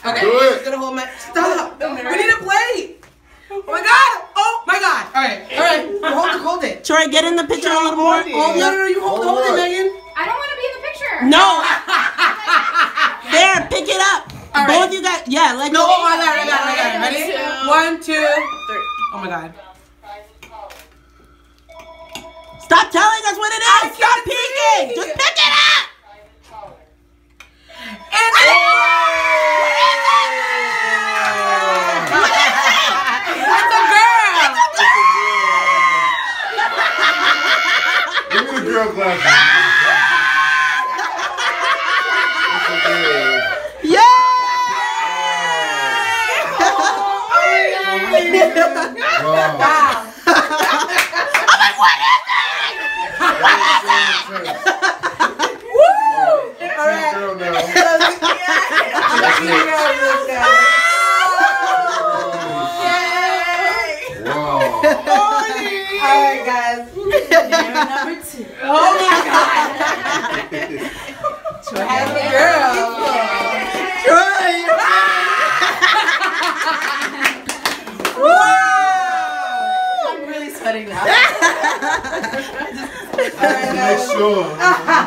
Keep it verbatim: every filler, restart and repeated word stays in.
Okay. Do it. Gonna hold my. Stop. We need a plate. Oh my god. Oh my god. All right. All right. Hold it. Hold it. Troy, get in the picture a little more. Oh no no no! You hold hold it, Megan. I don't want to be in the picture. No. There, pick it up. All Both right. you guys. Yeah, let me. No, oh, I got it. I got it. I got it. Ready? One, two, three. Oh my god. Stop telling us what it is. I Stop can't peeking. see. Just pick it up. And What is it? It's a girl. Give me the girl glasses. Yeah. Wow. Wow. I'm like, what is it? What is it? Woo! That's All the right. girl now. Wow. All right, guys. Number two. Oh my god. Troy has a girl. Troy. I'm really sweating now. Make sure.